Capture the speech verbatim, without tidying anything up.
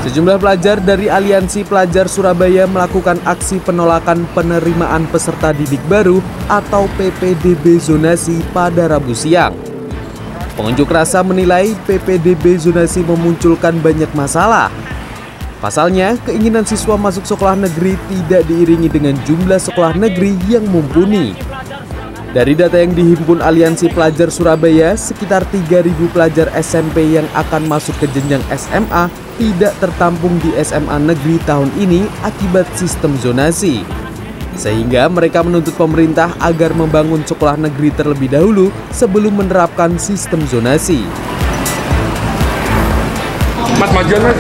Sejumlah pelajar dari Aliansi Pelajar Surabaya melakukan aksi penolakan penerimaan peserta didik baru atau P P D B zonasi pada Rabu siang. Pengunjuk rasa menilai P P D B zonasi memunculkan banyak masalah. Pasalnya, keinginan siswa masuk sekolah negeri tidak diiringi dengan jumlah sekolah negeri yang mumpuni. Dari data yang dihimpun Aliansi Pelajar Surabaya, sekitar tiga ribu pelajar S M P yang akan masuk ke jenjang S M A tidak tertampung di S M A negeri tahun ini akibat sistem zonasi. Sehingga mereka menuntut pemerintah agar membangun sekolah negeri terlebih dahulu sebelum menerapkan sistem zonasi. Mas Majuan, Mas.